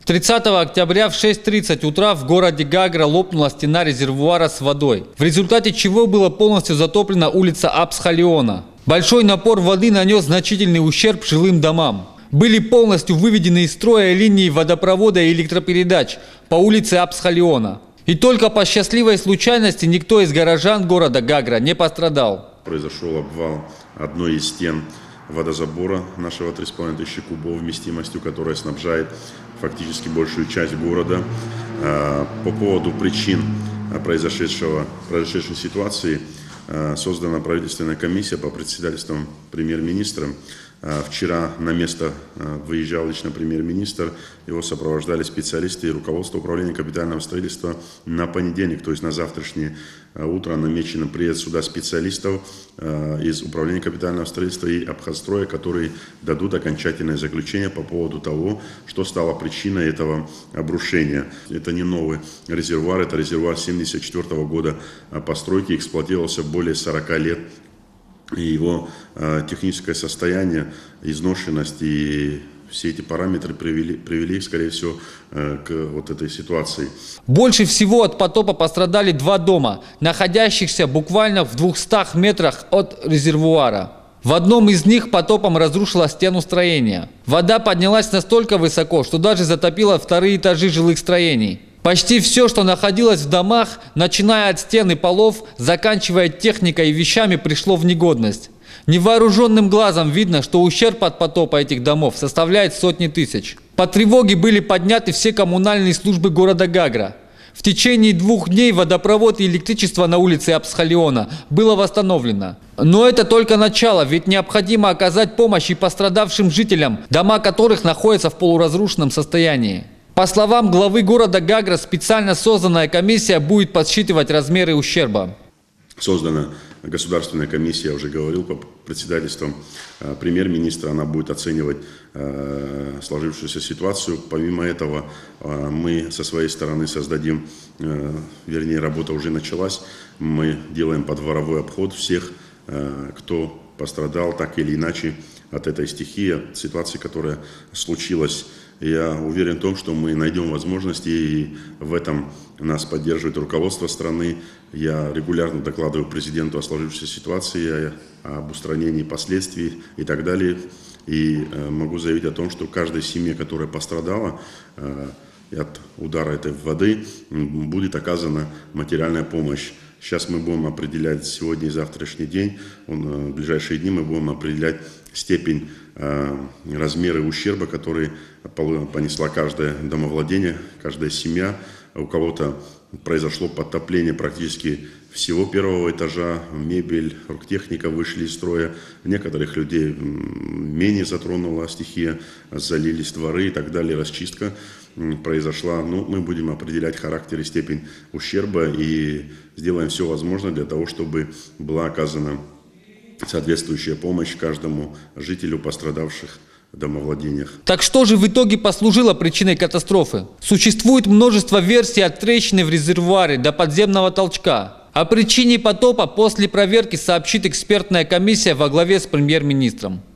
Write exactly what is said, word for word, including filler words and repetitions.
тридцатого октября в шесть тридцать утра в городе Гагра лопнула стена резервуара с водой, в результате чего была полностью затоплена улица Абсхалиона. Большой напор воды нанес значительный ущерб жилым домам. Были полностью выведены из строя линии водопровода и электропередач по улице Абсхалиона. И только по счастливой случайности никто из горожан города Гагра не пострадал. Произошел обвал одной из стен водозабора нашего три с половиной тысячи кубов вместимостью, которая снабжает фактически большую часть города. По поводу причин произошедшего, произошедшей ситуации создана правительственная комиссия по председательству премьер-министра. Вчера на место выезжал лично премьер-министр, его сопровождали специалисты и руководство управления капитального строительства. На понедельник, то есть на завтрашнее утро, намечен приезд сюда специалистов из управления капитального строительства и Абхазстроя, которые дадут окончательное заключение по поводу того, что стало причиной этого обрушения. Это не новый резервуар, это резервуар семьдесят четвёртого года постройки, эксплуатировался более сорока лет. И его э, техническое состояние, изношенность и все эти параметры привели, привели скорее всего, э, к вот этой ситуации. Больше всего от потопа пострадали два дома, находящихся буквально в двухстах метрах от резервуара. В одном из них потопом разрушила стену строения. Вода поднялась настолько высоко, что даже затопила вторые этажи жилых строений. Почти все, что находилось в домах, начиная от стен и полов, заканчивая техникой и вещами, пришло в негодность. Невооруженным глазом видно, что ущерб от потопа этих домов составляет сотни тысяч. По тревоге были подняты все коммунальные службы города Гагра. В течение двух дней водопровод и электричество на улице Абсхалиона было восстановлено. Но это только начало, ведь необходимо оказать помощь и пострадавшим жителям, дома которых находятся в полуразрушенном состоянии. По словам главы города Гагра, специально созданная комиссия будет подсчитывать размеры ущерба. Создана государственная комиссия, я уже говорил, по председательству премьер-министра, она будет оценивать э, сложившуюся ситуацию. Помимо этого, э, мы со своей стороны создадим, э, вернее, работа уже началась, мы делаем подворовой обход всех, э, кто пострадал так или иначе от этой стихии, от ситуации, которая случилась. Я уверен в том, что мы найдем возможности, и в этом нас поддерживает руководство страны. Я регулярно докладываю президенту о сложившейся ситуации, об устранении последствий и так далее. И могу заявить о том, что каждой семье, которая пострадала от удара этой воды, будет оказана материальная помощь. Сейчас мы будем определять сегодня и завтрашний день, в ближайшие дни мы будем определять степень, размеры ущерба, который понесла каждое домовладение, каждая семья. У кого-то произошло подтопление практически всего первого этажа, мебель, оргтехника вышли из строя. Некоторых людей менее затронула стихия, залились дворы и так далее, расчистка произошла. Но мы будем определять характер и степень ущерба и сделаем все возможное для того, чтобы была оказана соответствующая помощь каждому жителю пострадавших домовладениях. Так что же в итоге послужило причиной катастрофы? Существует множество версий от трещины в резервуаре до подземного толчка. О причине потопа после проверки сообщит экспертная комиссия во главе с премьер-министром.